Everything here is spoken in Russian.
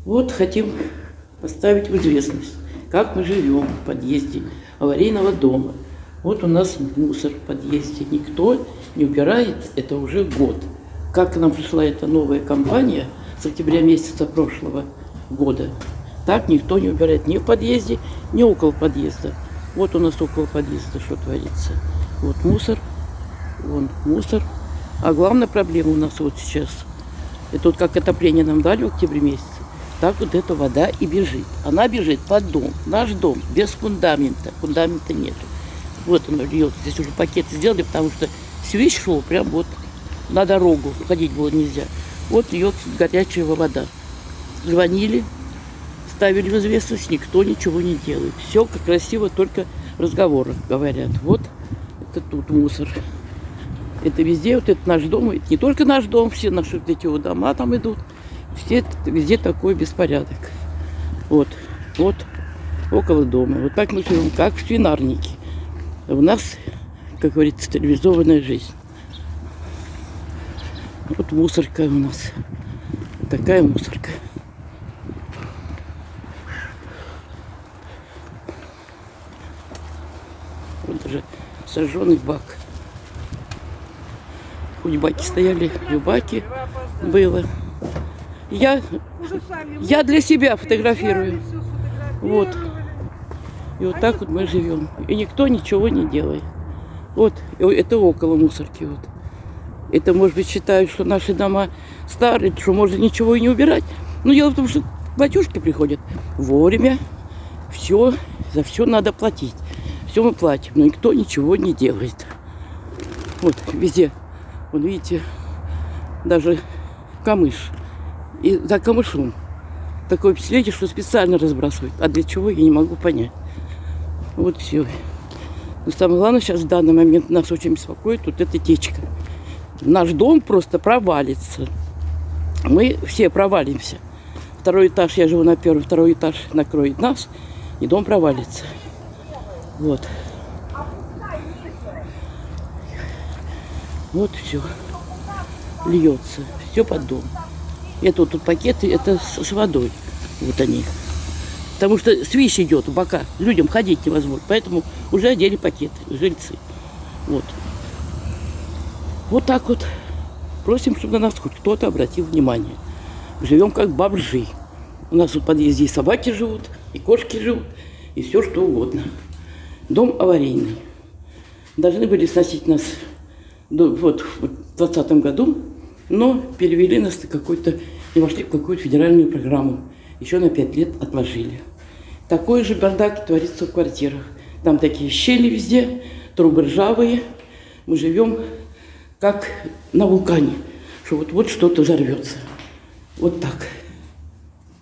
Вот хотим поставить в известность, как мы живем в подъезде аварийного дома. Вот у нас мусор в подъезде, никто не убирает, это уже год. Как к нам пришла эта новая компания с октября месяца прошлого года, так никто не убирает ни в подъезде, ни около подъезда. Вот у нас около подъезда что творится. Вот мусор, вон мусор. А главная проблема у нас вот сейчас, это вот как отопление нам дали в октябре месяце, так вот эта вода и бежит. Она бежит под дом, наш дом, без фундамента. Фундамента нету. Вот оно льется. Здесь уже пакеты сделали, потому что свищ шел прям вот на дорогу. Ходить было нельзя. Вот льется горячая вода. Звонили, ставили в известность, никто ничего не делает. Все как красиво, только в разговорах говорят. Вот это тут мусор. Это везде, вот это наш дом. Это не только наш дом, все наши вот эти вот дома там идут. Все, везде такой беспорядок. Вот, вот, около дома. Вот так мы живем, как в свинарнике. У нас, как говорится, цивилизованная жизнь. Вот мусорка у нас. Такая мусорка. Вот уже сожженный бак. Хоть баки стояли, и баки было. Я для себя фотографирую. Вот. И вот так вот мы живем. И никто ничего не делает. Вот. Это около мусорки. Вот. Это, может быть, считают, что наши дома старые, что можно ничего и не убирать. Но дело в том, что платежки приходят вовремя. Все, за все надо платить. Все мы платим, но никто ничего не делает. Вот, везде. Вот видите, даже камыш. И за камышом такое впечатление, что специально разбрасывают. А для чего, я не могу понять. Вот все. Но самое главное сейчас в данный момент нас очень беспокоит вот эта течка. Наш дом просто провалится. Мы все провалимся. Второй этаж, я живу на первом, второй этаж накроет нас, и дом провалится. Вот. Вот все. Льется. Все под дом. Это вот тут пакеты, это с водой. Вот они. Потому что свищ идет в бока. Людям ходить невозможно. Поэтому уже одели пакеты, жильцы. Вот. Вот так вот. Просим, чтобы на нас хоть кто-то обратил внимание. Живем как бомжи. У нас в подъезде и собаки живут, и кошки живут, и все что угодно. Дом аварийный. Должны были сносить нас вот в 2020 году, но перевели нас на какой-то, и вошли в какую-то федеральную программу. Еще на 5 лет отложили. Такой же бардак творится в квартирах. Там такие щели везде, трубы ржавые. Мы живем как на вулкане, что вот что-то взорвется. Вот так.